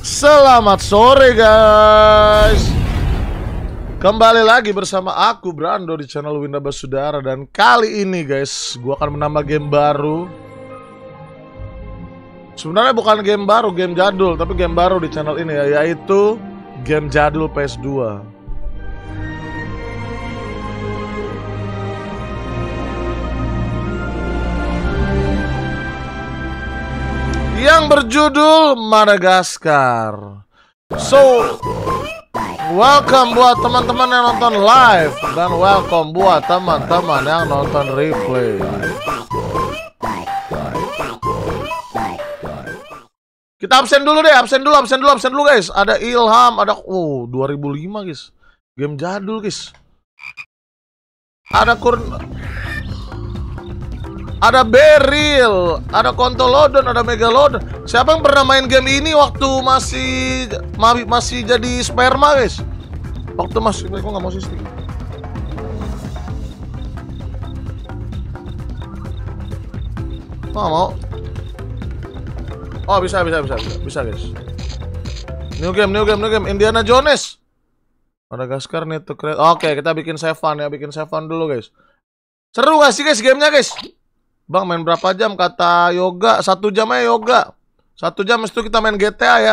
Selamat sore guys. Kembali lagi bersama aku Brando di channel Winda Basudara. Dan kali ini guys, gua akan menambah game baru. Sebenarnya bukan game baru, game jadul, tapi game baru di channel ini ya, yaitu game jadul PS2. Yang berjudul Madagaskar. So, welcome buat teman-teman yang nonton live dan welcome buat teman-teman yang nonton replay. Kita absen dulu deh, absen dulu guys. Ada Ilham, ada 2005 guys. Game jadul guys. Ada Beryl, ada Kontolodon, ada Megalodon. Siapa yang pernah main game ini waktu masih jadi sperma guys? Waktu masih, kok nggak mau sih stick? Mau? Oh bisa guys. New game. Indiana Jones. Madagaskar nih tuh keren. Oke, kita bikin save fun ya, bikin save fun dulu guys. Seru gak sih guys gamenya guys? Bang main berapa jam kata Yoga? 1 jam aja Yoga. 1 jam itu kita main GTA ya.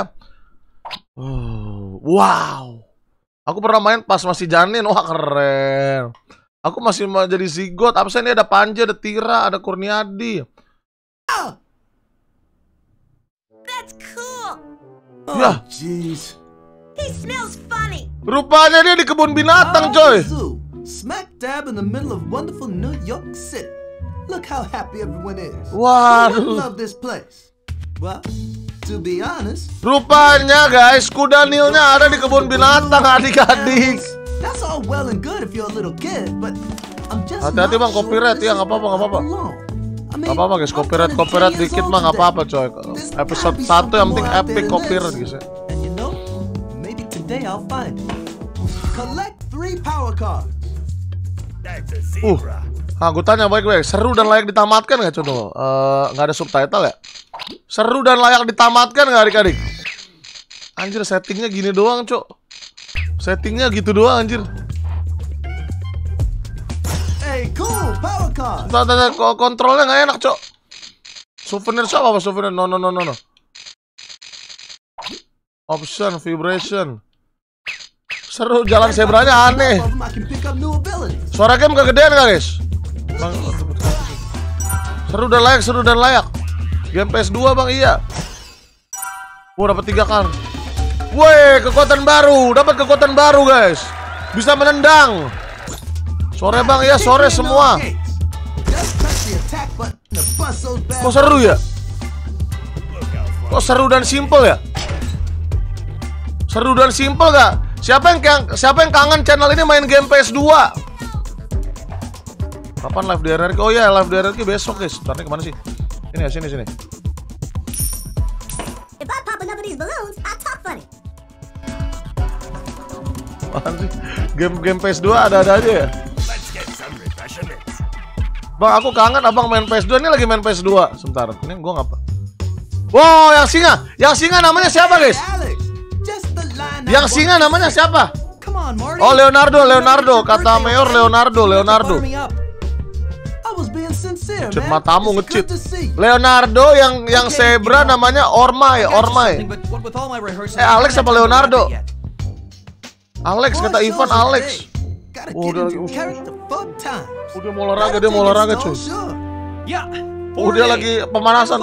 Wow. Aku pernah main pas masih janin. Wah keren. Aku masih mau jadi zigot. Apa sih ini, ada Panja, ada Tira, ada Kurniadi. That's cool. Ya. Jeez. He smells funny. Rupanya dia di kebun binatang coy. Smack dab in the middle of wonderful New York City. Look how happy everyone is. Waduh. Who love this place? Well, to be honest, Rupanya guys, kuda nilnya ada di kebun binatang adik-adik. that's all well and good if you're a little kid, but I'm just Hati-hati bang, copyright ya, nggak apa-apa. Nggak apa-apa guys, copyright dikit mah nggak apa-apa coy. Episode 1 yang penting epic copyright guys ya. And you know, maybe today I'll find it. Collect 3 power cards. That's a zebra. Gue tanya baik-baik, seru dan layak ditamatkan nggak coba? Nggak ada subtitle ya? Seru dan layak ditamatkan nggak adik-adik? Anjir settingnya gini doang cok. Settingnya gitu doang anjir. Hey, cool, power card. Kontrolnya nggak enak cok. Souvenir shop apa souvenir? No. Option, vibration. Seru, jalan zebranya aneh. Suara game kegedean nggak guys? Seru dan layak. Game PS2 bang, iya. Dapat 3 kar. Woi, dapat kekuatan baru guys. Bisa menendang. Sore bang, iya sore semua. Kok seru ya? Kok seru dan simple ya? Seru dan simple gak? Siapa yang kangen channel ini main game PS2? Kapan live di RRQ? Oh ya, live di RRQ besok guys. Ntar nih kemana sih? Ini ya, sini. If I pop enough of these balloons, I talk funny. Apaan sih? Game PS2 ada-ada aja ya? Bang, aku kangen abang main PS2. Ini lagi main PS2. Sebentar, ini gua ngapa? Wow, yang singa namanya siapa guys? Yang singa namanya siapa? Oh, Leonardo. Kata Mayor Leonardo. Cheat matamu nge-cheat. Leonardo yang zebra namanya Ormai. Alex apa Leonardo? Alex kata Ivan Alex. Udah mau olahraga cuy. Dia lagi pemanasan.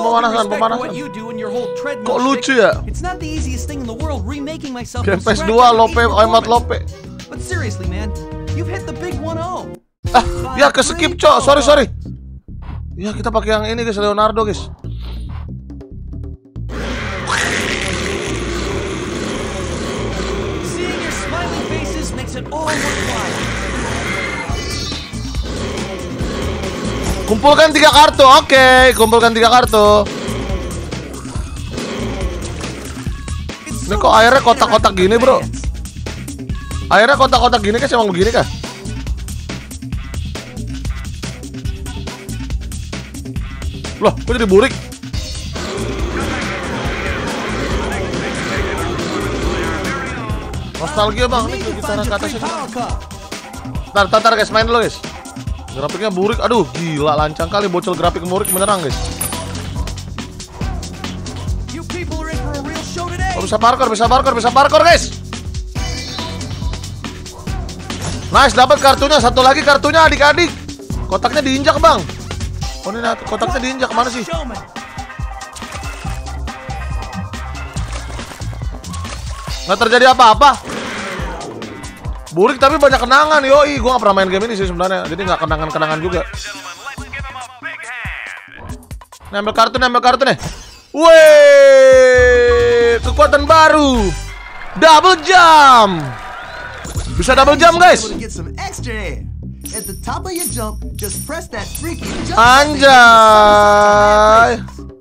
Kok lucu ya? Game PS2 Amat Lope. Ya ke skip cok, sorry. Ya kita pakai yang ini guys, Leonardo guys. Kumpulkan 3 kartu, oke. Kumpulkan 3 kartu. Ini kok airnya kotak-kotak gini bro? Airnya kotak-kotak gini kah? Emang begini kah? Loh, kok jadi burik? nostalgia bang. Ini kita ke atasnya. Ntar guys, main dulu guys. Grafiknya burik, aduh gila lancang kali bocil grafik burik beneran guys. Oh, bisa parkour guys. Nice, dapat kartunya. Satu lagi kartunya adik-adik. Kotaknya diinjak bang. Oh ini kotaknya diinjak, mana sih? Nggak terjadi apa-apa. Burik tapi banyak kenangan. Yoi, gue gak pernah main game ini sih sebenarnya. Jadi gak kenangan-kenangan juga. Nih, ambil kartu nih. Wih, kekuatan baru. Double jump. Bisa double jump guys. Anjay.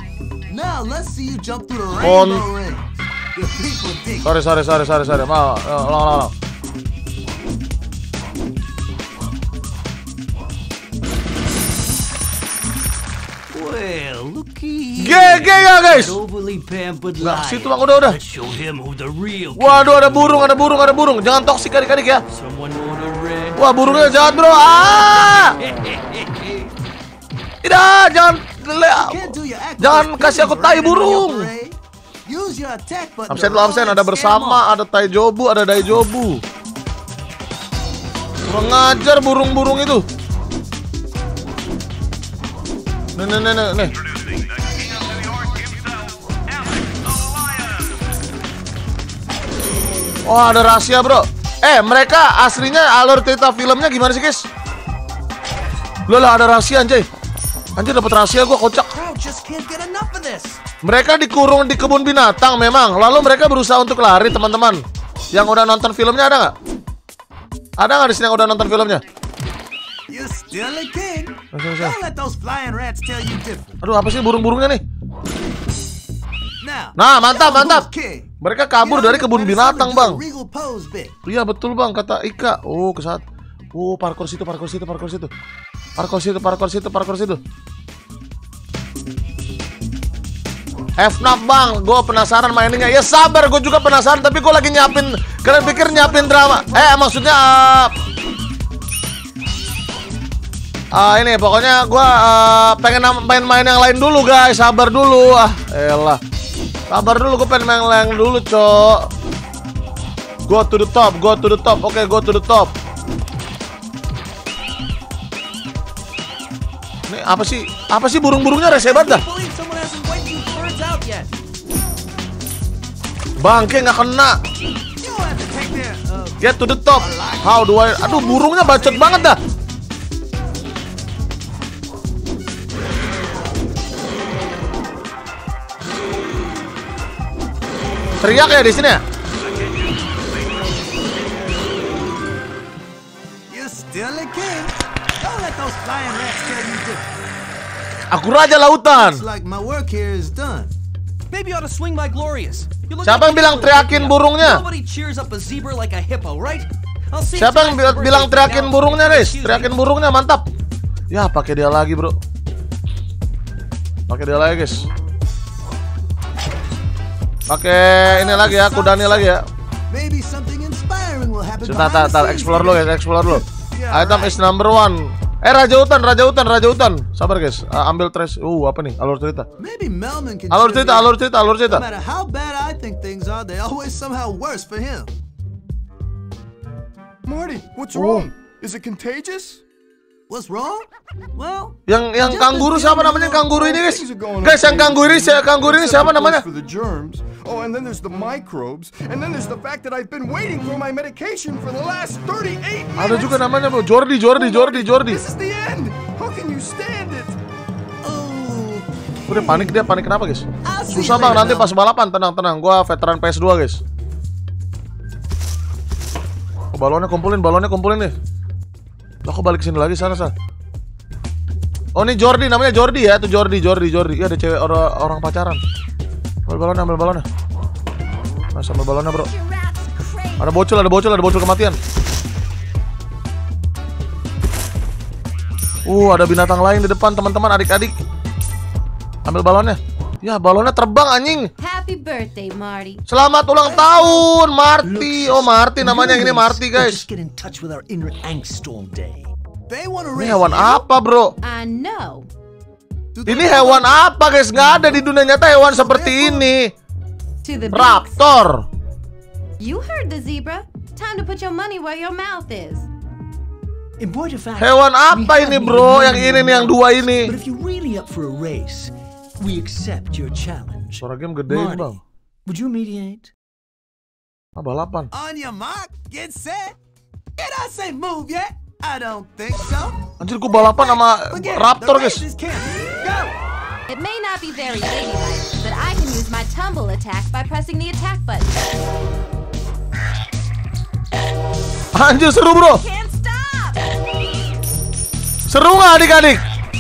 Sorry. Mau, ulang. GG ya guys. Nah, situ bang udah. Waduh, ada burung. Jangan toksik adik-adik ya. Wah, burungnya jahat bro. Tidak, jangan kasih aku tai burung. Absen ada bersama, ada tai jobu, ada dai jobu. Kurang ngajar burung-burung itu. Nih. Oh, ada rahasia bro. Mereka aslinya alur cerita filmnya gimana sih guys? Loh, ada rahasia anjay. Anjir, dapat rahasia gua kocak. Mereka dikurung di kebun binatang memang. Lalu mereka berusaha untuk lari teman-teman. Yang udah nonton filmnya ada nggak? Ada nggak di sini yang udah nonton filmnya? Aduh, apa sih burung-burungnya nih? Nah, mantap. Mereka kabur dari kebun binatang, bang. Iya, betul, bang, kata Ika. Oh, ke saat. Oh, parkour situ. Parkour situ. FNAF, bang. Gue penasaran mainnya. Ya sabar, gue juga penasaran. Tapi gue lagi nyiapin. Kalian pikir nyiapin drama? Maksudnya ini pokoknya gue pengen main yang lain dulu guys. Sabar dulu. Elah. Sabar dulu, gue pengen main yang lain dulu, cok. Go to the top. Oke, go to the top. Ini apa sih burung-burungnya rese banget dah. Bangke nggak kena. Get to the top. How do I? Aduh, burungnya bacot banget dah. Teriak ya di sini ya? Aku raja lautan. Siapa yang bilang teriakin burungnya? Siapa yang bilang teriakin burungnya, guys? Teriakin burungnya, mantap. Ya, pakai dia lagi, bro. Pakai dia lagi, guys. Pakai ini lagi ya, kudanya lagi ya. Sebentar, explore lo guys, explore lo. Item is number 1. Raja hutan. Sabar guys, ambil trash. Apa nih? Alur cerita. Alur cerita. Marty, what's wrong? Is it contagious? What's wrong? Well, yang kangguru siapa namanya? Kangguru ini guys. Guys, yang kangguru ini siapa namanya? Oh, and then there's the microbes, and then there's the fact that I've been waiting for my medication for the last 38 minutes. Ada juga namanya, bro. Jordi. This is the end. How can you stand it? Udah panik kenapa, guys? Susah bang, nanti pas balapan, tenang. Gua veteran PS2, guys. Balonnya kumpulin nih. Aku balik sini lagi sana. Oh, ini Jordi, namanya Jordi ya, itu Jordi. Iya, ada cewek orang pacaran. Ambil balonnya. Mas, ambil balonnya, bro. Ada bocil kematian. Ada binatang lain di depan, teman-teman, adik-adik. Ambil balonnya. Ya, balonnya terbang anjing. Happy birthday, Marty. Selamat ulang tahun, Marty. Oh, Marty namanya, yang ini Marty, guys. Just get in touch with our inner angstorm day. They want to Ini raise hewan you? apa, bro? I know. Ini hewan apa, guys? Nggak ada di dunia nyata hewan seperti ini. To the beaks. Raptor. You heard the zebra. Time to put your money where your mouth is. In point of fact, Hewan we apa haven't ini, even bro? known Yang you ini nih, yang well. dua ini. But if you're really up for a race, we accept your challenge. Suara game gedein, Marty, bang. would you mediate? Ah, balapan. On your mark, get set. Did I say move yet? I don't think so. Anjir, gua balapan sama Begin. Raptor, The guys. race is canceled. Go. It may not be very ladylike, but I can use my tumble attack by pressing the attack button. Anjir, seru, bro. Can't stop. Seru nggak, adik-adik?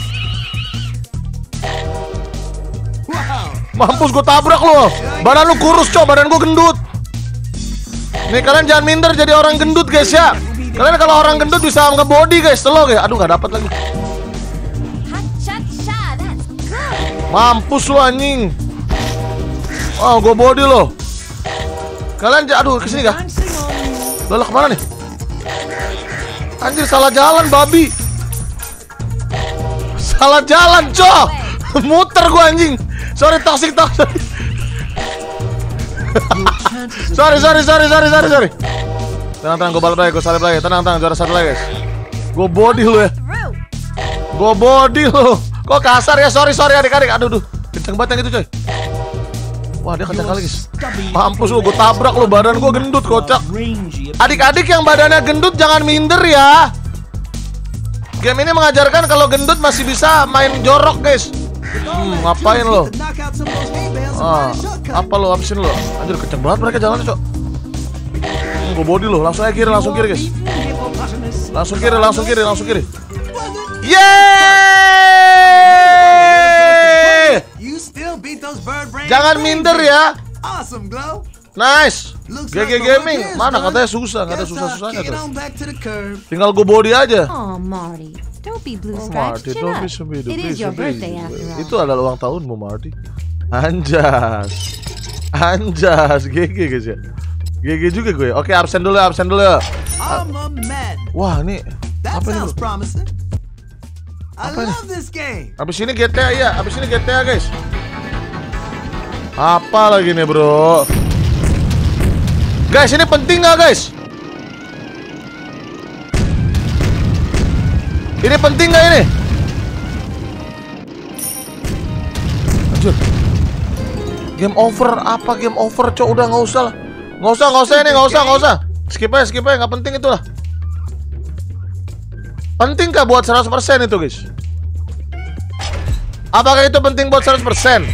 Wow. Mampus, gue tabrak lo. Badan lu kurus, cok. Badan gue gendut. Nih, kalian jangan minder jadi orang gendut, guys, ya. Kalian kalau orang gendut bisa nge-body, guys. Telo, guys. Aduh, nggak dapat lagi. Ha-cha-cha, that's good. Mampus lu, anjing. Oh, gue body lo. Kalian, aduh, kesini kah? Lo kemana nih? Anjir, salah jalan, babi. Salah jalan, cok. Muter gua, anjing. Sorry, toxic. Sorry. Tenang, gue balik lagi, gue salib lagi. Tenang, juara satu lagi, guys. Gue body lu ya. Through. Gue body lu. Kok kasar ya? Sorry adik-adik. Aduh. Kenceng banget yang itu, coy. Wah, dia kenceng kali, guys. Mampus lu, gue tabrak lu. Badan gue gendut, kocak. Adik-adik yang badannya gendut jangan minder ya. Game ini mengajarkan kalau gendut masih bisa main jorok, guys. Ngapain lo? To knock out some of those hay bales and Ah, find a shortcut. apa lo habisin lo? Anjir, kenceng banget mereka jalannya, cok. Gue body lo, langsung aja kiri, guys. Langsung kiri. Yeay! You still beat those bird brain. Jangan minder ya. Awesome, Glow. Nice. Looks GG like the Gaming. work is Mana done. katanya susah, nggak ada Guess I'll susah-susahnya kick it tuh. on back to the curb. Tinggal gue body aja. Oh, Marty. Don't be blue Oh, stripes. Marty, Chin don't up. be so bad, It is your birthday after all. Itu adalah ulang tahunmu, Marty. Anjas, GG guys ya. GG juga gue. Oke, absen dulu. I'm a man. Wah, ini That apa ini, sounds bro? promising. I Apa ini? love this game. Abis ini GTA ya, guys. Apa lagi nih, bro? Guys, ini penting nggak, guys? Ini penting nggak ini? Anjir. Game over, apa game over, cok? Udah nggak usah lah. Nggak usah. Skip aja, nggak penting itu lah. Penting kah buat 100% itu, guys? Apakah itu penting buat 100%?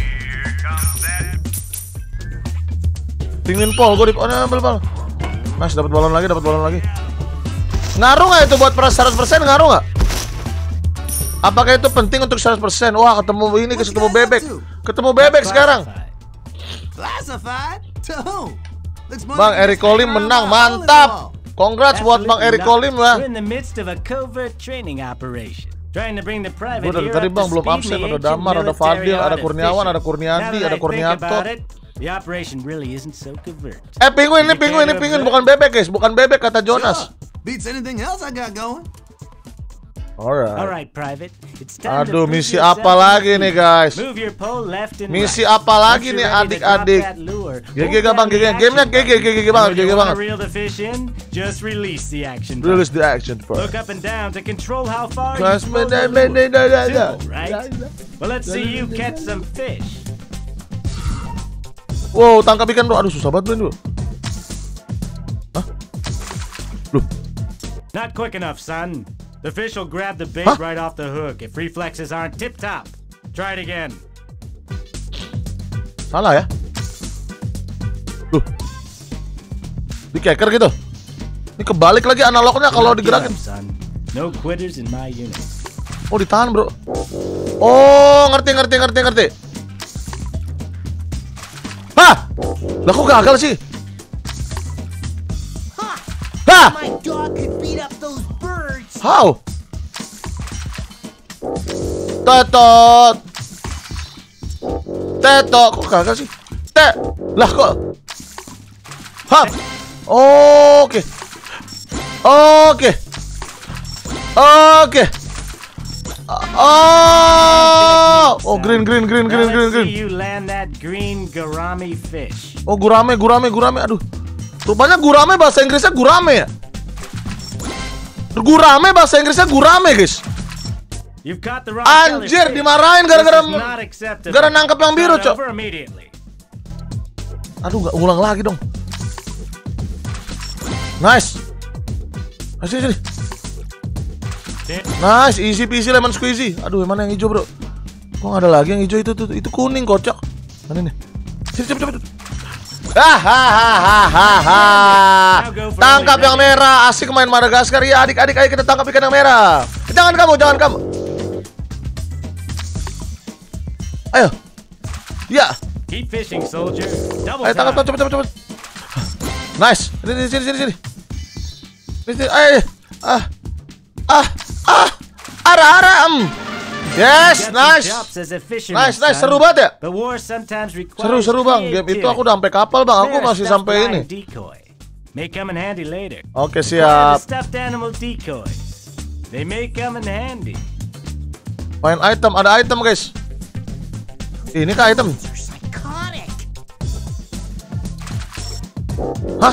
Pingin pol, gue ambil bal. Nice, dapat balon lagi. Ngaruh nggak itu buat 100%? Ngaruh nggak? Apakah itu penting untuk 100%? Wah, ketemu ini, ketemu bebek sekarang. Classified? To whom? Looks more Bang like Eric just Colim hanging menang, around by a hole in the mantap. wall. Congrats buat Bang Eric Colim ya. We're in the midst of a covert training operation. Trying to bring the private Gue dari here tadi up Bang to belum speed absen. in the Ada ancient Damar, ada military Fadil, ada Kurniawan, ada artificial. Kurnianti, Now that ada I think Kurnianto. about it, the operation really isn't so covert. Penguin, bukan bebek, guys. Bukan bebek, kata Jonas. Sure. Beats anything else I got going. Alright. Alright, private. It's time Aduh, to prove misi yourself apa in the lagi nih, field. guys? Move your pole left and Misi right. apa lagi Once nih, you're ready to drop adik-adik? that lure, GG hold gak, Bang? down the GG. Gamenya action GG button. banget, When GG you wanna banget. reel the fish in, just release the action Release button. the action Look part. up and down to control how far Guys, you throw the lure. Simple, right? Well, let's see you catch some fish. Wow, tangkap ikan, bro. Aduh, susah banget, bro. Hah? Loh, Not quick enough, son. The fish will grab the bait Huh? right off the hook if reflexes aren't tip-top. Try it again. salah ya? Loh, di keker gitu. Ini kebalik lagi analognya kalau Not give digerakin. up, son. No quitters in my unit. Oh, ditahan, bro. Oh, ngerti. Hah? Lah kok gagal sih? Hah? My dog could beat up those birds. How? Tetot. Kok gagal sih? Lah kok. Hap. Oke. Oh, green. You land that green gourami fish. Oh, gurame. Aduh. Rupanya gurame bahasa Inggrisnya gurame ya. Gurame bahasa Inggrisnya gurame, guys. You've caught the wrong Anjir, color fish. dimarahin gara-gara This is not acceptable. gara nangkep yang biru, Start Cok. over immediately. Aduh, nggak ulang lagi dong. Nice. Sini. Nice, easy peasy lemon squeezy. Aduh, mana yang hijau, bro? Kok nggak ada lagi yang hijau itu kuning, kocak. Mana nih? Sini, cepet. Hahaha. Tangkap yang merah, asik main Madagaskar ya adik-adik, ayo kita tangkap ikan yang merah. Jangan kamu. Ayo. Ya. Keep fishing, soldier. Double Ayo tangkap time. cepet. Nice. Sini. Ayo. Ara. Yes, nice. Nice, seru banget ya. Seru bang, game itu aku udah sampai kapal bang, aku masih sampai ini. Oke, siap. Main item, ada item guys. Ini kah item? Hah?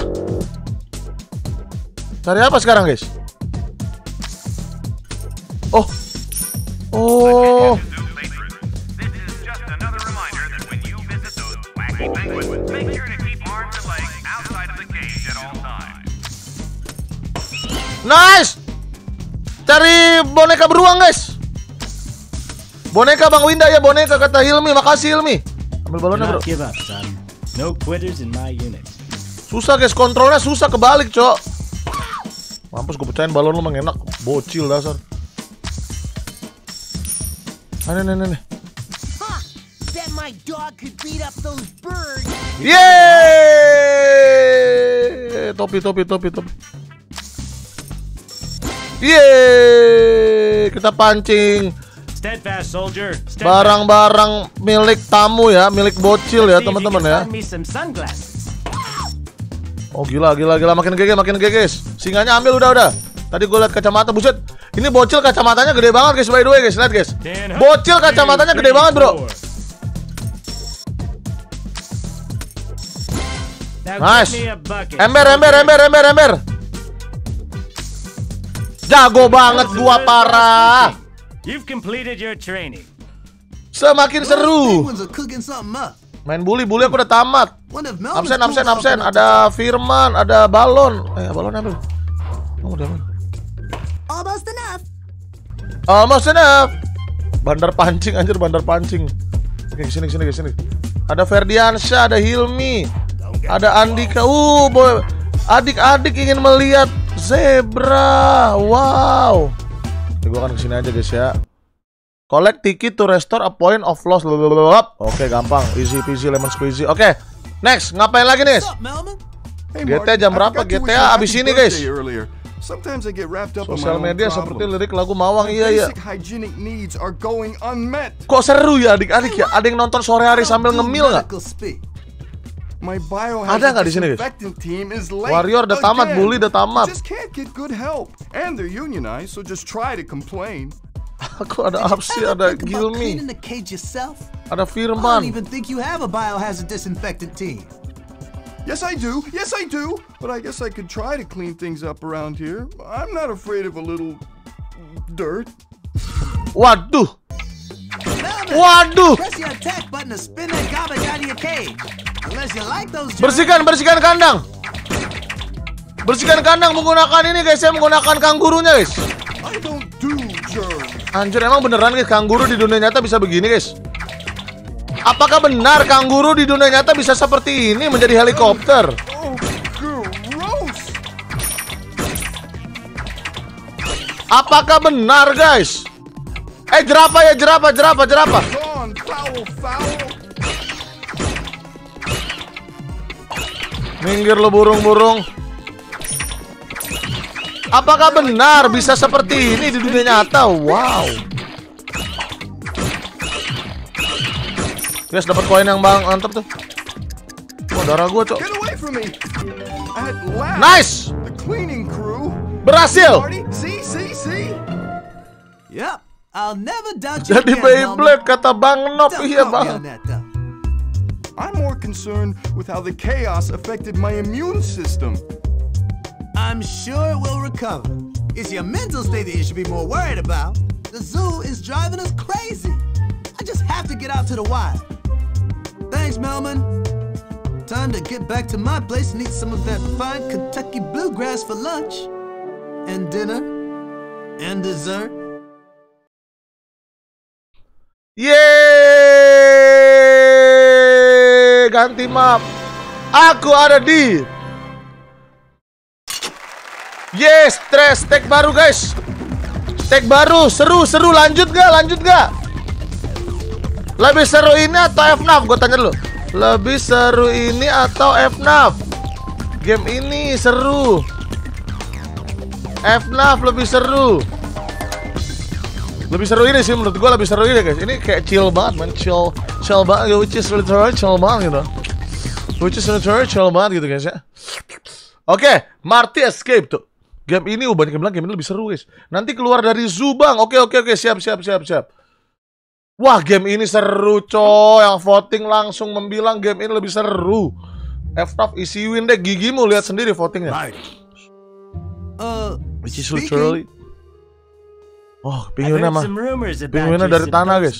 Cari apa sekarang guys? Oh. Nice. Cari boneka beruang guys. Boneka Bang Winda ya, boneka kata Hilmi. Makasih Hilmi. Ambil balonnya bro. Susah guys, kontrolnya susah kebalik cok. Mampus gue pecahin balon lu mang enak. Bocil dasar. Nih. Yeay! Topi. Yeay! Kita pancing barang-barang milik tamu ya, milik bocil ya teman-teman ya. Oh gila, makin GG guys. Singanya ambil udah. Tadi gue liat kacamata, buset. Ini bocil kacamatanya gede banget guys, by the way guys, lihat guys. Bocil kacamatanya gede banget bro. Nice. Ember. Jago banget gua parah. Semakin seru. Main bully aku udah tamat. Absen. Ada Firman, ada balon. Balonnya bro. Almost enough. Bandar pancing anjir, bandar pancing. Oke, sini. Ada Ferdiansyah, ada Hilmi, ada Andika. Boy. Adik-adik ingin melihat zebra. Wow. Gue akan kesini aja guys ya. Collect ticket to restore a point of loss. Oke, gampang. Easy peasy lemon squeezy. Oke. Next, ngapain lagi nih? GTA jam berapa? GTA abis ini guys. Sosial media seperti lirik lagu Mawang. Iya. Kok seru ya adik-adik ya? Ada yang nonton sore hari sambil ngemil nggak? Ada nggak di sini guys? Warrior udah tamat, bully udah tamat. Aku ada Apsi, ada Gilmi, ada Firman. Yes, I do. But I guess I could try to clean things up around here. I'm not afraid of a little dirt. Waduh. Bersihkan kandang. Bersihkan kandang menggunakan ini guys, saya menggunakan kangurunya guys. I don't do germs. Anjir, emang beneran guys kanguru di dunia nyata bisa begini guys? Apakah benar kanguru di dunia nyata bisa seperti ini menjadi helikopter? Oh, gross. Apakah benar guys? Jerapah. Gone, foul. Minggir lo burung. Apakah benar bisa seperti ini di dunia nyata? Wow. Guys, dapat koin yang bang mantap tuh. darah gua, Cok. Get away from me! At last! Nice! The cleaning crew! Berhasil! Marty, see? Yep, I'll never doubt you Jadi again, Beyblade kata Bang Nop. Don't Iya, quote me Bang. on that, though. I'm more concerned with how the chaos affected my immune system. I'm sure it will recover. It's your mental state that you should be more worried about. The zoo is driving us crazy. I just have to get out to the wild. Thanks, Melman. Time to get back to my place and eat some of that fine Kentucky bluegrass for lunch. And dinner. And dessert. Yeay, ganti map. Aku ada di stress tag baru guys. Tag baru, seru. Lanjut gak? Lebih seru ini atau FNAF? Gue tanya dulu. Lebih seru ini atau FNAF? Game ini seru. FNAF lebih seru. Lebih seru ini sih menurut gue, lebih seru ini guys. Ini kayak chill banget man, chill banget, which is literally chill banget gitu. Chill banget gitu guys ya. Oke, Marty Escape tuh. Game ini banyak yang bilang game ini lebih seru guys. Nanti keluar dari zoo bang. Oke, siap. Wah, game ini seru coy. Yang voting langsung membilang game ini lebih seru. FNAF isi win deh, gigimu lihat sendiri votingnya. Which is literally. Oh, pinguinnya mah. Pinguinnya dari tanah, guys.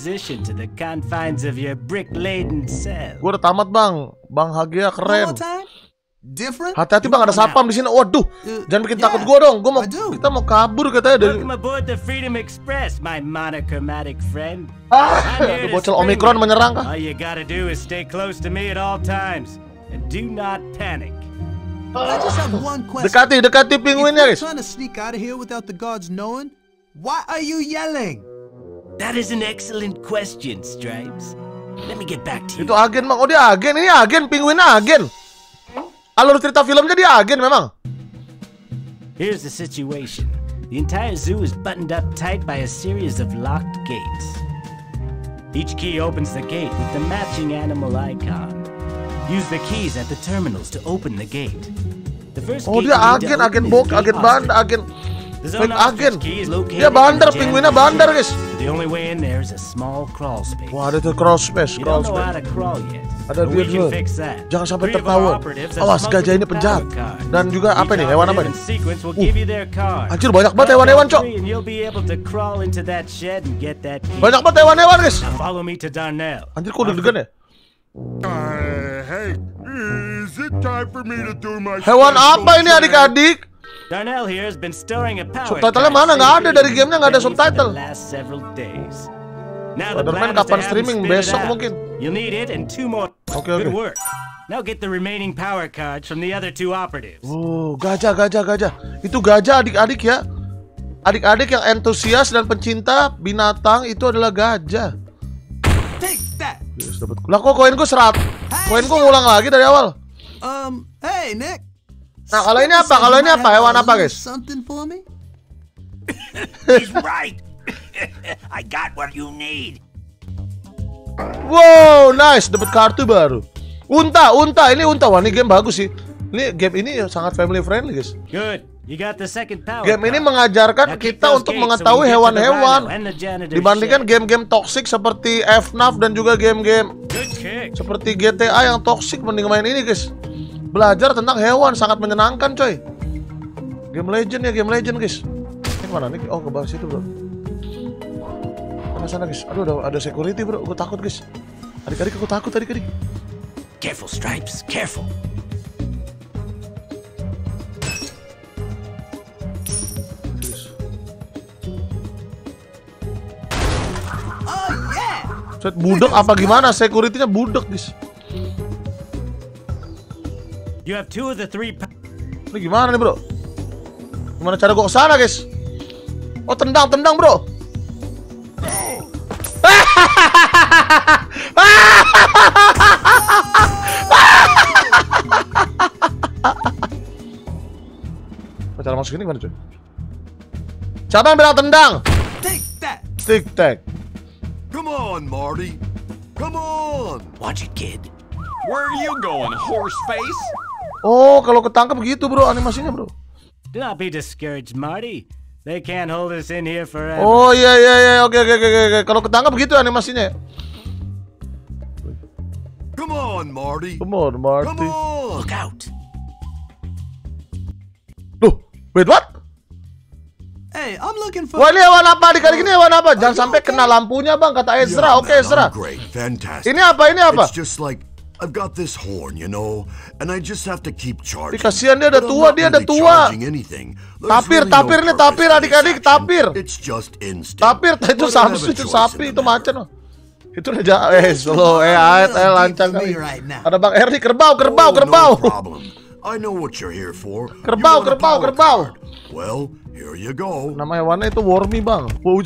Gue udah tamat, Bang. Bang Hagia keren. Hati-hati, Bang, ada sapam di sini. Waduh. Jangan bikin takut gue dong. Kita mau kabur katanya dari. Bocil Omicron menyerang kah? Dekati pinguinnya, guys. Why are you yelling? That is an excellent question, Stripes. Let me get back to you. Itu agen, Bang. Oh, dia agen. Ini agen, pinguinnya agen. Alur cerita filmnya dia agen memang. Here's the situation. The entire zoo is buttoned up tight by a series of locked gates. Each key opens the gate with the matching animal icon. Use the keys at the terminals to open the gate. The first dia agen bok, agen bandar, agen dia bandar, pinguinnya bandar guys. The only way in there is a small crawl space. Wah, ada tuh crawl space. Ada dia dulu. Jangan sampai tertawa. Awas, gajah ini penjahat. Dan juga apa nih, hewan apa nih? Anjir, banyak banget hewan-hewan, Cok. Banyak banget hewan-hewan guys. Anjir, kok deg-degan ya? Hewan apa ini adik-adik? Darnell here has been storing a power. Subtitlenya mana? Nggak ada dari gamenya, nggak ada subtitle. Spider-Man kapan streaming? Besok mungkin. You'll need it and 2 more. Good work. Now get the remaining power cards from the other 2 operatives. Oh, gajah. Itu gajah adik-adik ya. Adik-adik yang antusias dan pencinta binatang itu adalah gajah. Yes, dapat. Lah kok koin gue 100? Koin gue ngulang lagi dari awal. Hey Nick. Nah, kalau ini apa? Hewan apa, guys? Something for me? He's right. I got what you need. Wow, nice, dapat kartu baru. Unta. Ini unta. Wah, ini game bagus sih. Ini game ini sangat family friendly, guys. Good. You got the second power. Game ini mengajarkan kita untuk mengetahui hewan-hewan dibandingkan game-game toksik seperti FNAF dan juga game-game seperti GTA yang toksik. Mending main ini, guys. Belajar tentang hewan sangat menyenangkan, coy. Game Legend guys. Ini mana nih? Oh, ke bawah situ, bro. Sana guys. Aduh, ada security, bro. Gue takut, guys. Adik-adik, aku takut, adik-adik. Careful, Stripes. Careful. Oh yeah. Set budek apa gimana? Security-nya budek, guys. You have 2 of the 3. Ini gimana nih, bro? Gimana cara gua kesana, guys? Oh, tendang, bro. Cara masuk ini gimana, cuy? Siapa yang bilang tendang? Stick tag. Come on, Marty. Come on. Watch it, kid. Where are you going, horse face? Oh, kalau ketangkep gitu bro animasinya bro. Do not be discouraged, Marty. They can't hold us in here forever. Oh iya, oke. Kalau ketangkep gitu animasinya. Come on, Marty. Come on, Marty. Come on. Look out. Duh, wait what? Hey, I'm looking for. Wah ini hewan apa? Dikali gini hewan apa? Jangan sampai kena lampunya bang, kata Ezra. Oke Ezra. Great, fantastic. Ini apa? It's just like I've got this horn, you know, and I just have to keep charging. Kasihan dia ada tua, Tapir adik-adik, tapir. It's just instinct. Tapir itu Samsu, itu sapi, itu macan. Itu aja slow, lancang kali. Ada Bang Erdi, kerbau. No problem. I know what you're here for. Kerbau. Well, here you go. Nama hewannya itu Wormy bang. Wow,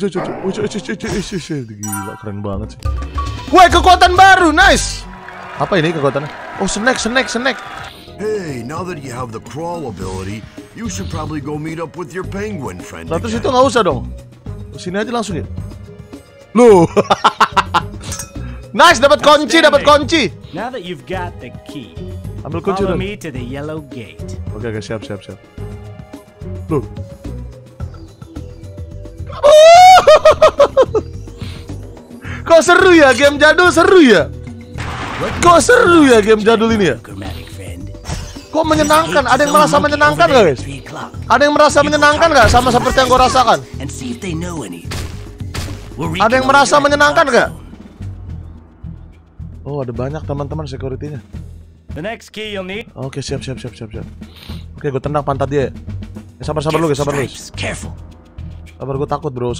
gila keren banget sih. Woi, kekuatan baru, nice. Apa ini kekuatannya? Oh, snack. Hey, now that you have the crawl ability, you should probably go meet up with your penguin friend. Terus itu nggak usah dong. Sini aja langsung ya. Loh. Nice, dapat kunci. Now that you've got the key, ambil kunci follow dong. me to the yellow gate. Oke, siap. Loh. Kok seru ya game jadul ini ya? Kok menyenangkan? Ada yang merasa menyenangkan gak guys? Ada yang merasa menyenangkan gak? Sama seperti yang gue rasakan. Ada yang merasa menyenangkan gak? Oh ada banyak teman-teman security-nya. The next key you'll need. Oke siap. Oke gue tendang pantat dia. Sabar lu guys. Careful. Sabar, gue takut bro,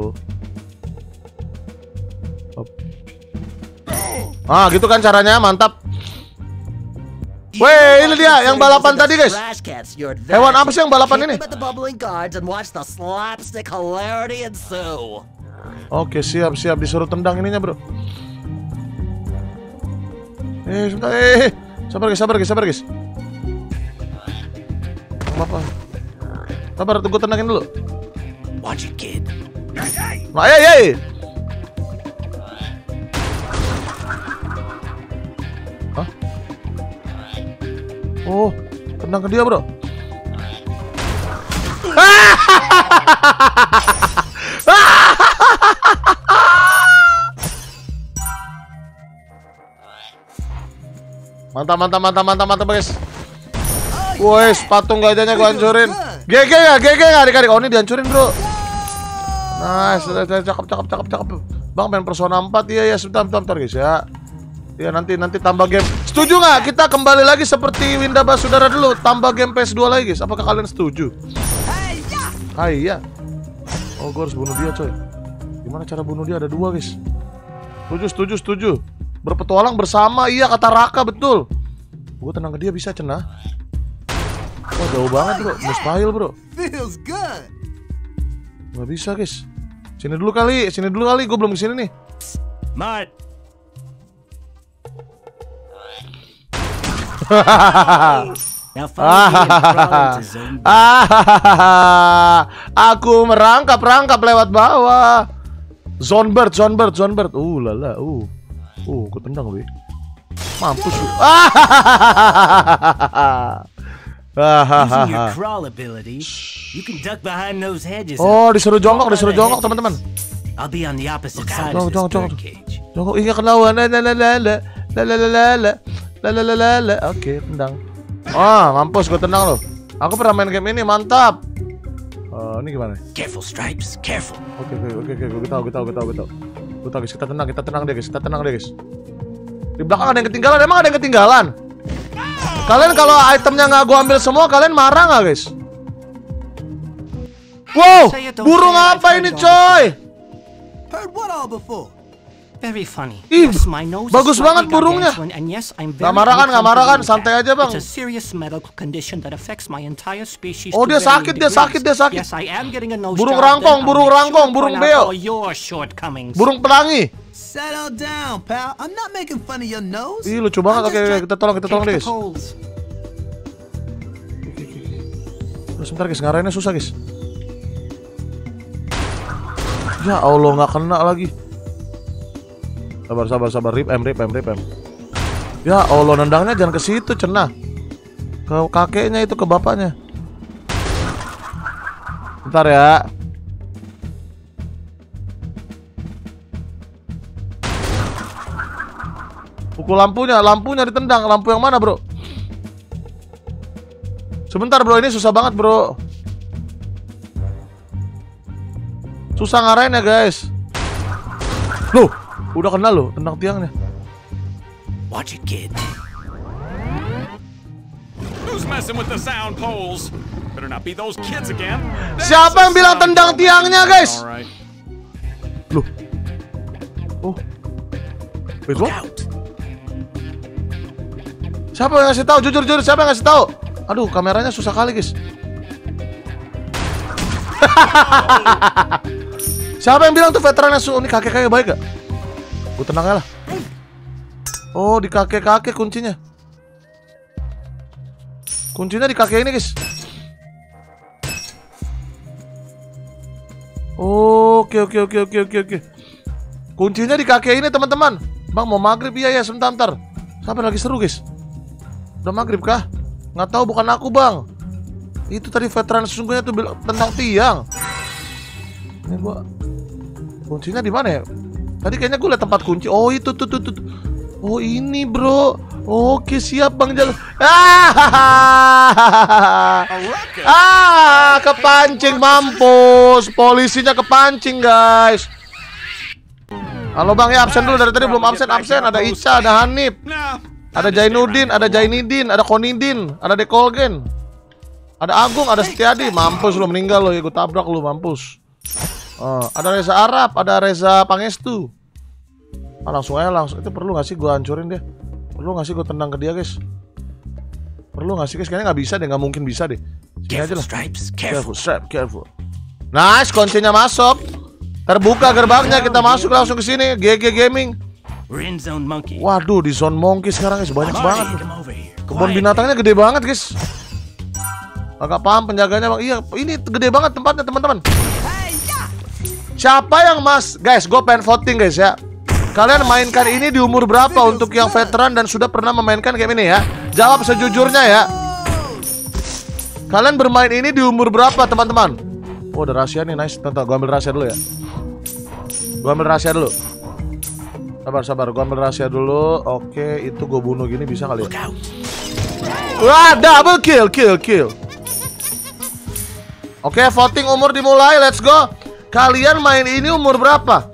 Ah gitu kan caranya, mantap. Weh, ini dia yang balapan tadi guys. Hewan apa sih yang balapan ini? Oke siap, disuruh tendang ininya bro. Sebentar, sabar guys. Apa? Sabar, tunggu tendangin dulu. Watch it, kid. Nah, hey. Hah? Oh, tendang ke dia, bro. Mantap, guys. Woi, patung gajahnya gua hancurin. GG nggak adik-adik? Oh, ini dihancurin, bro. Nice, cakep. Bang, main Persona 4 ya, sebentar guys ya. Ya nanti tambah game. Setuju nggak? Kita kembali lagi seperti Winda Basudara dulu, tambah game PS2 lagi, guys. Apakah kalian setuju? Hai ya. Oh, gua harus bunuh dia, coy. Gimana cara bunuh dia? Ada dua, guys. Setuju. Berpetualang bersama, iya kata Raka, betul. Gua tenang ke dia bisa, cenah. Oh, jauh banget, bro. Mustahil, bro. Feels good. Gak bisa, guys. Sini dulu kali. Gue belum kesini nih. Mart. Aku merangkap lewat bawah. Zonebird. Lala. Gue tendang, Wi. Mampus lu. Using your crawl ability, you can duck behind those hedges. Oh, disuruh jongkok teman-teman. I'll be on the opposite side of this bird cage. Jongkok, iya kelawan. Oke, tendang. Mampus, gue tendang lo. Aku pernah main game ini, mantap. Ini gimana? Careful, Stripes, careful. Oke, gue tahu, guys. Kita tenang dia, guys. Di belakang ada yang ketinggalan. Emang ada yang ketinggalan? Kalian kalau itemnya nggak gue ambil semua, kalian marah nggak, guys? Wow, burung apa ini, coy? Heard what all before? Very funny. Ih, bagus banget burungnya. Nggak marah kan, santai aja bang. Oh dia sakit. Burung rangkong, burung beo. Burung pelangi. Settle down, pal. I'm not making fun of your nose. Ih lucu banget. Oke, kita tolong deh, guys. Sebentar guys, ngarahinnya susah guys. Ya Allah, nggak kena lagi. Sabar. Rip M. Ya Allah, nendangnya jangan ke situ, cenah. Ke kakeknya itu, ke bapaknya. Bentar ya. Pukul lampunya ditendang. Lampu yang mana, bro? Sebentar, bro, ini susah banget, bro. Susah ngarahin ya, guys. Loh, udah kena loh, tendang tiangnya. Watch it, kid. Who's messing with the sound poles? Better not be those kids again. Siapa yang bilang tendang tiangnya, guys? Alright. Loh. Oh. Wait, what? Siapa yang ngasih tahu? Jujur, siapa yang ngasih tahu? Aduh, kameranya susah kali, guys. Siapa yang bilang tuh veteran langsung ini kakek-kakek baik gak? Gue tenang aja lah. Oh, di kakek-kakek kuncinya. Kuncinya di kakek ini, guys. Oke. Kuncinya di kakek ini, teman-teman. Bang, mau maghrib? Iya, sebentar. Sampai lagi seru, guys. Udah maghrib kah? Nggak tahu, bukan aku, bang. Itu tadi veteran sesungguhnya tuh bilang tentang tiang. Ini gua kuncinya di mana ya? Tadi kayaknya gue liat tempat kunci. Oh, itu tuh. Oh, ini, bro. Oke, siap, Bang Jalu. Kepancing, mampus. Polisinya kepancing, guys. Halo, Bang, ya absen dulu dari tadi belum absen. Ada Ica, ada Hanif. Ada Jainuddin, ada Jainidin, ada Konidin, ada Dekolgen, ada Agung, ada Setiadi. Mampus lu, meninggal lu, ya gue tabrak lu, mampus. Ada Reza Arab, ada Reza Pangestu. Langsung aja, itu perlu gak sih gue hancurin dia? Perlu gak sih gue tendang ke dia, guys? Perlu gak sih, guys? Kayaknya gak bisa deh, gak mungkin bisa deh. Sini aja lah. Careful. Nice, kuncinya masuk. Terbuka gerbangnya, kita masuk langsung ke sini. GG Gaming. Waduh, di zone monkey sekarang, guys, banyak banget. Kebun binatangnya gede banget, guys. Agak paham penjaganya, bang. Iya, ini gede banget tempatnya, teman-teman. Siapa yang guys, gue pengen voting, guys, ya. Kalian mainkan ini di umur berapa untuk yang veteran dan sudah pernah memainkan game ini, ya? Jawab sejujurnya, ya. Kalian bermain ini di umur berapa, teman-teman? Oh, ada rahasia nih, nice. Tonton, gue ambil rahasia dulu, ya. Sabar, gue ambil rahasia dulu. Oke, itu gue bunuh gini bisa kali ya? Wah, double kill. Oke, voting umur dimulai, let's go. Kalian main ini umur berapa?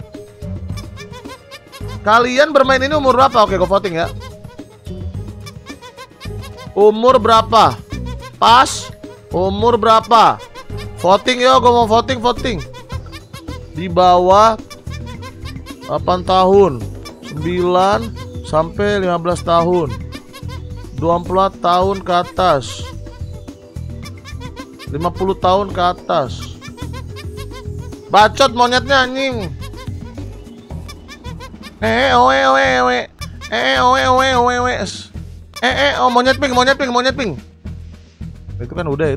Kalian bermain ini umur berapa? Oke, gue voting ya. Umur berapa? Pas. Umur berapa? Voting yo, gue mau voting. Di bawah 8 tahun, 9 sampai 15 tahun, 24 tahun ke atas, 50 tahun ke atas. Bacot monyetnya, anjing. Monyet pink. Itu kan udah.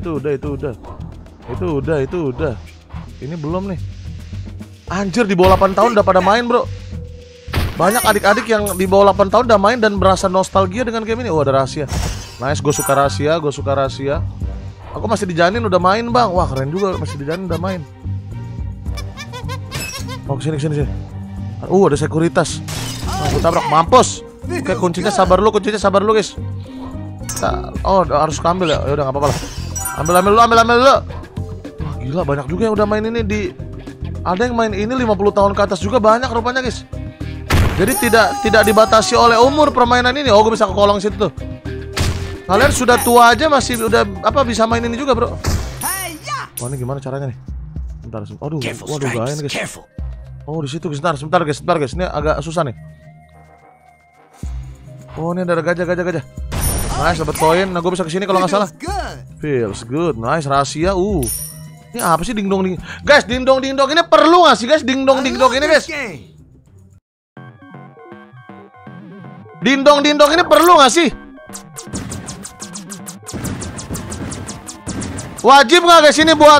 Ini belum nih. Anjir, di bawah 8 tahun udah pada main, bro. Banyak adik-adik yang di bawah 8 tahun udah main dan berasa nostalgia dengan game ini. Oh, ada rahasia. Nice, gue suka rahasia. Aku masih dijanin udah main, bang. Wah, keren juga, masih dijanin udah main. Oh, kesini. Ada sekuritas. Aku tabrak, mampus. Oke, kuncinya sabar lu, guys. Oh, harus ambil ya. Yaudah, nggak apa-apa lah. Ambil dulu. Wah, gila, banyak juga yang udah main ini di. Ada yang main ini 50 tahun ke atas juga banyak rupanya, guys. Jadi tidak dibatasi oleh umur permainan ini. Oh, gue bisa ke kolong situ tuh. Kalian sudah tua aja masih udah bisa main ini juga, bro. Wah, ini gimana caranya nih? Bentar. Waduh, gain, guys. Oh, di situ. Sebentar, guys. Ini agak susah nih. Oh, ini ada gajah. Nice, dapat koin. Nah, gue bisa kesini kalau nggak salah. Feels good. Nice, rahasia. Ini apa sih ding dong? Guys, ding dong ini perlu nggak sih, guys? Ding dong ini, guys. Ding dong ini perlu nggak sih? Wajib nggak, guys, ini buat?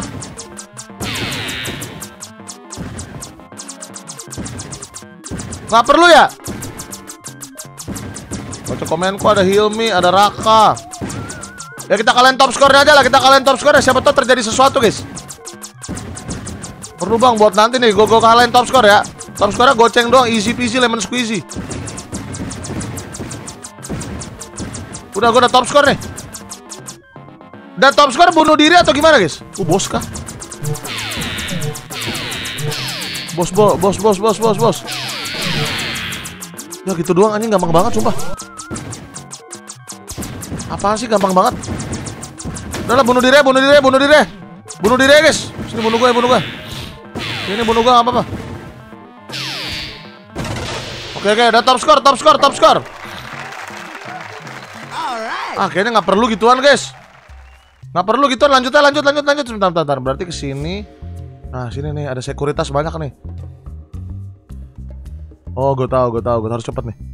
Nggak perlu ya? Komenku, ada Hilmi, ada Raka. Ya kita kalian top score aja lah, kita kalian top score. Siapa tahu terjadi sesuatu, guys. Perlu bang buat nanti nih, gue kalian top score ya. Top score goceng doang, easy peasy lemon squeezy. Udah, gue udah top score nih. Udah top score bunuh diri atau gimana, guys? Bos kah? Bos. Ya gitu doang anjing, gampang banget sumpah. Apaan sih gampang banget? Udah lah, bunuh diri. Bunuh diri guys. Sini bunuh gue. Ini bunuh gue, gak apa-apa. Oke, udah top score. Kayaknya nggak perlu gituan guys. Nggak perlu gituan, lanjut. Bentar. Berarti ke sini. Nah, sini nih ada sekuritas banyak nih. Oh, gue tahu. Gue harus cepet nih.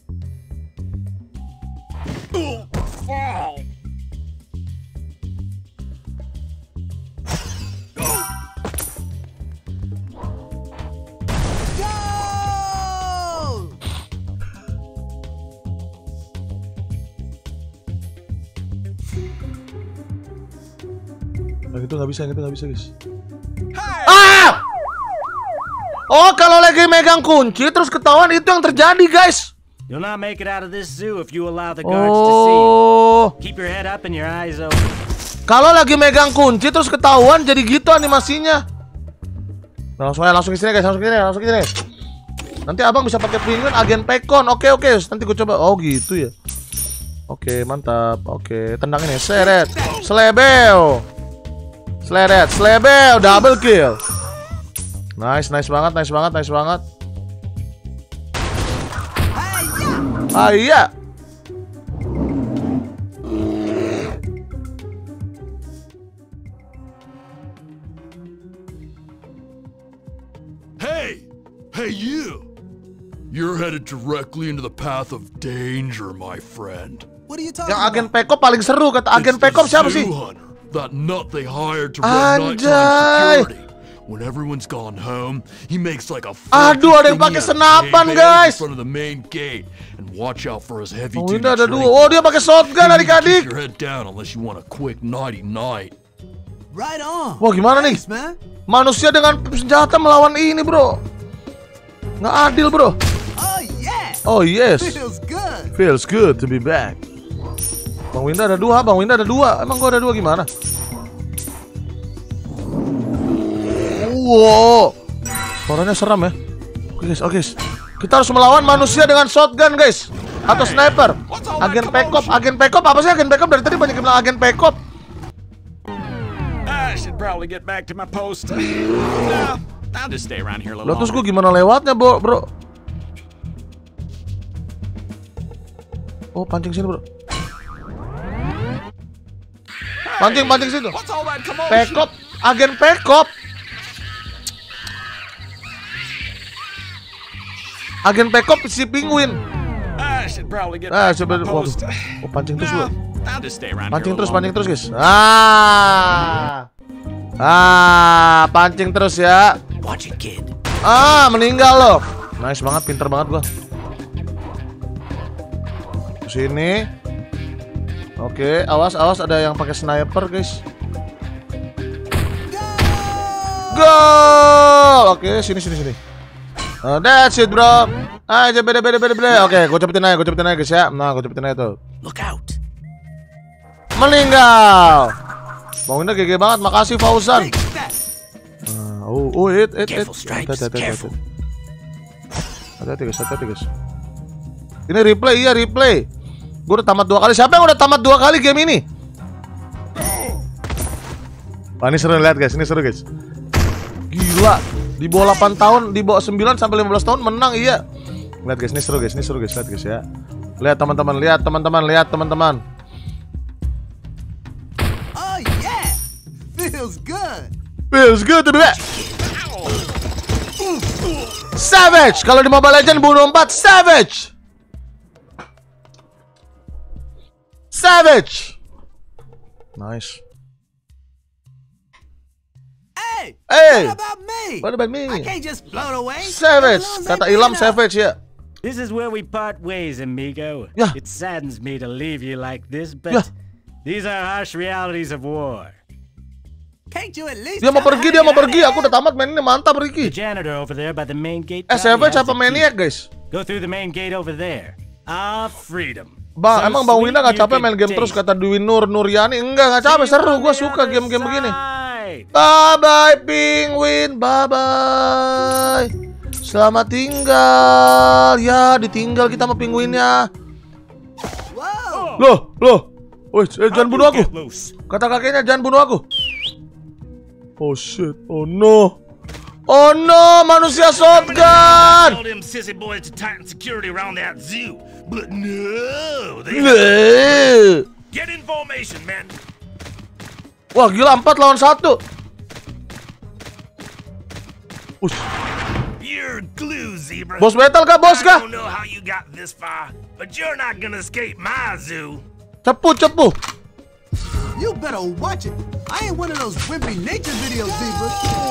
Itu nggak bisa guys. Ah! Oh, kalau lagi megang kunci terus ketahuan, itu yang terjadi guys. You'll not make it out of this zoo if you allow the guards to see you. Keep your head up and your eyes open. Kalau lagi megang kunci terus ketahuan, jadi gitu animasinya. Langsung ke sini guys, langsung ke sini. Nanti abang bisa pakai penguin agen Pekon. Oke. Nanti gue coba. Oh gitu ya. Oke, mantap. Oke, tendang ini. Seret. Slebeo, double kill. Nice banget. Iya. Hey you. You're headed directly into the path of danger, my friend. What are you talking Yang about? agen Pekop paling seru, kata agen Pekop siapa sih? That nut they hired to run nighttime security. When everyone's gone home, he makes like a aduh, ada yang pakai senapan, guys. In front of the main gate and watch out for his heavy Oh, duty. ini ada dua. Oh, dia pakai shotgun adik-adik. Keep your head down unless you want a quick nighty night. Right on. Wah, gimana nih? Thanks, man. Manusia dengan senjata melawan ini, bro. Nggak adil, bro. Oh yeah. Oh yes. Feels good to be back. Bang Winda ada dua. Emang gua ada dua gimana? Wow, suaranya seram ya. Oke guys. Kita harus melawan manusia dengan shotgun guys, atau sniper. Agen Pekop apa sih agen Pekop? Dari tadi banyak yang bilang agen Pekop. I should probably get back to my post. No, I'll just stay around here a little Loh, terus longer. gue gimana lewatnya, bro? Oh, pancing sini, bro. Pancing situ. What's all that commotion? Pekop, agen Pekop. Agen Pekop si penguin. I should probably get back to my post. Oh, pancing terus, bro. I'll just stay around Pancing here a little terus, longer. guys. Pancing terus ya. Watch it, kid. Meninggal loh. Nice banget, pinter banget gua. Sini. Oke, awas ada yang pakai sniper, guys. Go! Oke, sini. That's it, bro. Aja beda. Oke, gue cepetin aja guys ya. Nah, gue cepetin aja tuh. Look out. Meninggal. Bang Winda GG banget, makasih Fauzan. Careful, Stripes, careful. Hati-hati guys. Ini replay. Gue udah tamat 2 kali. Siapa yang udah tamat 2 kali game ini? Wah, ini seru lihat guys, Gila. Di bawah 8 tahun, di bawah 9 sampai 15 tahun menang, iya. Lihat guys, ini seru guys, lihat guys ya. Lihat teman-teman. Oh yeah. Feels good to be back. Savage. Kalau di Mobile Legends bunuh 4 Savage. Nice. Hey. What about me? What about me? I can't just float away. Savage. Kata Ilham Savage ya. This is where we part ways, amigo. Yeah. It saddens me to leave you like this, but Yeah. these are harsh realities of war. Can't you at least Dia mau pergi, dia mau pergi. Aku udah tamat main ini, mantap The Ricky. janitor over there by the main gate. Savage probably has apa the Maniac, key. guys? Go through the main gate over there. Ah, freedom. Emang Bang Winda gak capek main game terus, kata Dwi Nuryani. Enggak capek, seru. Gue suka game-game begini. Bye-bye Penguin, bye-bye. Selamat tinggal. Ya, ditinggal kita sama penguinnya. Loh. Woi, jangan bunuh aku. Kata kakeknya jangan bunuh aku. Oh shit, oh no. Oh no, manusia shotgun. All them sissy boys to tighten security around that zoo. But no, they get in formation, man. Wah, gila 4 lawan 1. You're glue, zebra. Bos battle kah, bos kah? I don't know how you got this far, but you're not gonna escape my zoo. Cepu. You better watch it. I ain't one of those wimpy nature videos, zebra.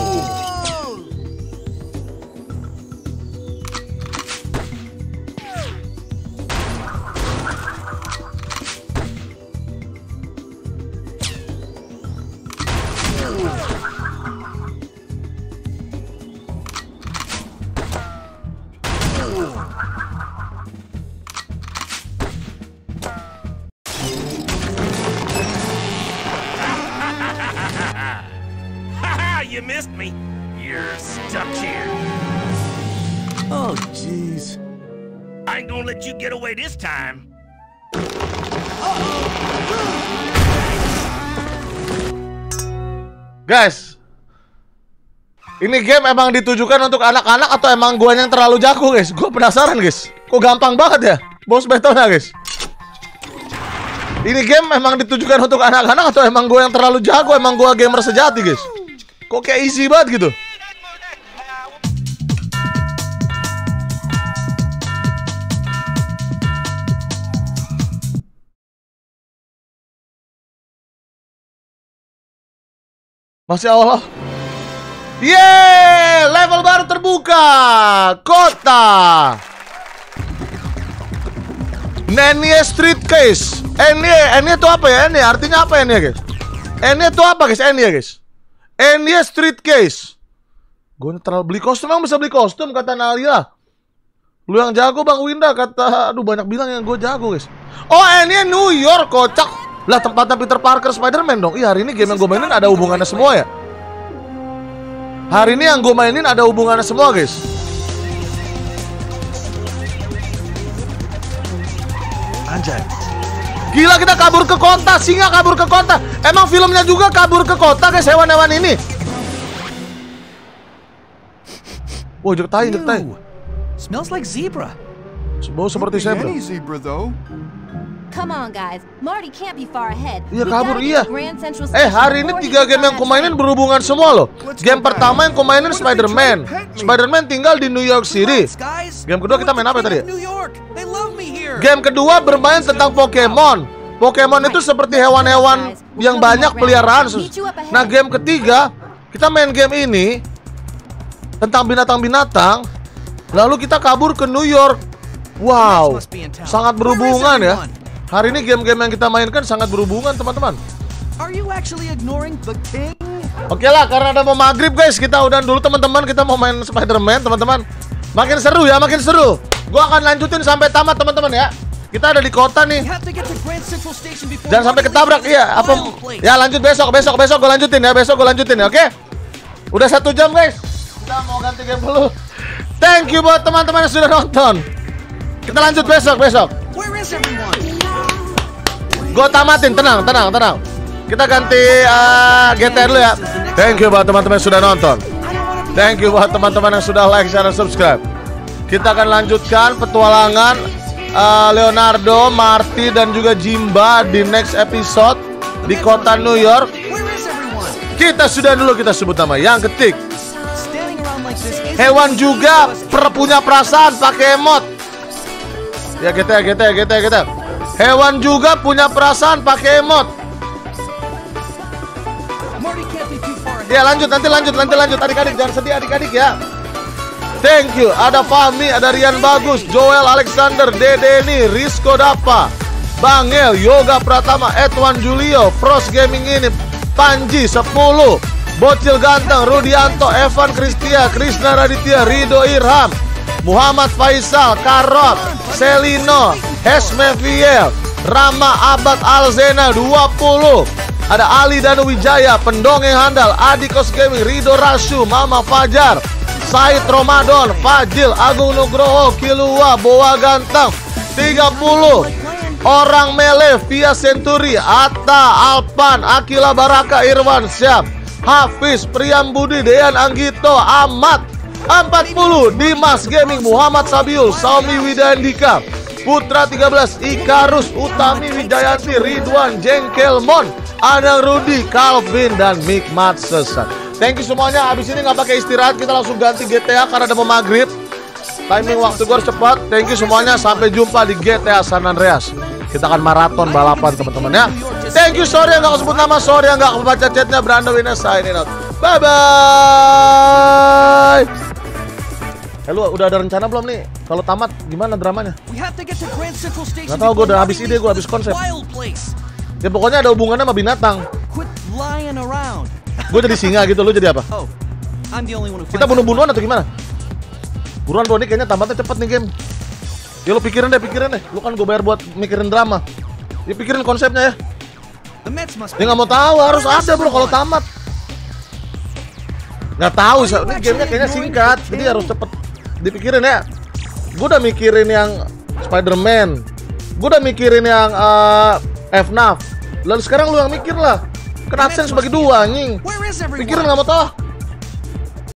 You missed me. You're stuck here. Oh, jeez. I ain't gonna let you get away this time. Guys, ini game emang ditujukan untuk anak-anak atau emang gua yang terlalu jago, guys? Gua penasaran, guys. Kok gampang banget ya bos battle-nya, guys? Ini game emang ditujukan untuk anak-anak atau emang gua yang terlalu jago? Emang gua gamer sejati, guys? Kok kayak easy banget gitu? Masih awal. Yeay, level baru terbuka. Kota Nenie Street Case. Ini itu apa ya? Ini artinya apa ini ya, guys? Ini itu apa, guys? Ini ya, guys. Enya Street Case. Gue terlalu beli kostum, emang bisa beli kostum kata Nalia. Lu yang jago Bang Winda kata, aduh banyak bilang yang gue jago, guys. Oh, Enya New York, kocak. Lah tempatnya Peter Parker Spider-Man dong. Iya, hari ini game yang gue mainin ada hubungannya semua ya. Hari ini yang gue mainin ada hubungannya semua, guys. Anjay. Gila, kita kabur ke kota, singa kabur ke kota. Emang filmnya juga kabur ke kota, guys, hewan-hewan ini. Wah, jetai. Smells like zebra. Bau seperti zebra. Any zebra though. Come on, guys. Marty can't be far ahead. Iya, We kabur, gotta iya. get to Grand Central Hari ini Station 3 before he game yang gets on kumainin that berhubungan semua loh. Game pertama yang kumainin Spider-Man. Spider-Man tinggal di New York City. Game kedua kita main apa tadi ya? Game kedua bermain tentang Pokemon. Pokemon itu seperti hewan-hewan yang banyak peliharaan. Nah, game ketiga kita main game ini tentang binatang-binatang. Lalu kita kabur ke New York. Wow, sangat berhubungan ya. Hari ini game-game yang kita mainkan sangat berhubungan, teman-teman. Oke lah, karena udah mau maghrib, guys, kita udah dulu, teman-teman. Kita mau main Spider-Man, teman-teman. Makin seru ya, makin seru. Gua akan lanjutin sampai tamat, teman-teman ya. Kita ada di kota nih. Jangan sampai ketabrak. Iya, apa? Ya lanjut besok gue lanjutin ya. Besok gue lanjutin ya, oke? Udah 1 jam, guys. Kita mau ganti game dulu. Thank you buat teman-teman yang sudah nonton. Kita lanjut besok. Gue tamatin, tenang. Kita ganti GTR dulu ya. Thank you buat teman-teman yang sudah nonton. Thank you buat teman-teman yang sudah like, share, dan subscribe. Kita akan lanjutkan petualangan Leonardo, Marty, dan juga Jimba di next episode di kota New York. Kita sudah dulu kita sebut nama yang ketik. Hewan juga punya perasaan pakai emot. Ya kita. Hewan juga punya perasaan pakai emot. Ya lanjut, nanti lanjut adik-adik, jangan sedih adik-adik ya. Thank you. Ada Fahmi, ada Rian Bagus, Joel Alexander, Dedeni, Rizko Dapa, Bangel, Yoga Pratama, Edwan Julio, Pros Gaming ini, Panji 10, Bocil Ganteng, Rudianto, Evan Kristia, Krisna Raditya, Rido Irham, Muhammad Faisal, Karot, Selino, Hesme Viel, Rama Abad Alzena 20. Ada Ali Danu Wijaya, Pendongeng Handal, Adikos Gaming, Rido Rasyu, Mama Fajar, Said Ramadan, Fajil, Agung Nugroho, Kilua, Boa Ganteng 30. Orang Mele, Via Century, Atta, Alpan, Akila Baraka, Irwan Syam, Hafiz, Priam Budi, Dean Anggito, Ahmad 40. Dimas Gaming, Muhammad Sabiul, Saumi Widandika, Putra 13, Ikarus, Utami Wijayanti, Ridwan, Jengkelmon, Anang Rudi, Calvin, dan Mikmat Sesat. Thank you semuanya. Habis ini nggak pakai istirahat, kita langsung ganti GTA karena ada mau maghrib. Timing waktu gue harus cepat. Thank you semuanya. Sampai jumpa di GTA San Andreas. Kita akan maraton balapan teman-teman ya. Thank you. Sorry yang nggak sebut nama, sorry yang nggak membaca chatnya. Brando Wina signing out. Bye bye. Lu udah ada rencana belum nih? Kalau tamat gimana dramanya? Gak tau, gue udah habis ide, gue habis konsep. Ya pokoknya ada hubungannya sama binatang. Gue jadi singa gitu, lu jadi apa? Kita bunuh-bunuhan atau gimana? Buruan bro, ini kayaknya tamatnya cepet nih game. Ya lu pikirin deh. Lu kan gue bayar buat mikirin drama. Ya pikirin konsepnya ya. Ya gak mau tahu, harus ada bro kalau tamat. Gak tahu, ini gamenya kayaknya singkat, jadi harus cepet dipikirin ya. Gue udah mikirin yang Spider-Man, gue udah mikirin yang FNAF. Lalu sekarang lu yang mikir lah. Kan absen sebagai dua anjing. Pikirin gak mau tahu.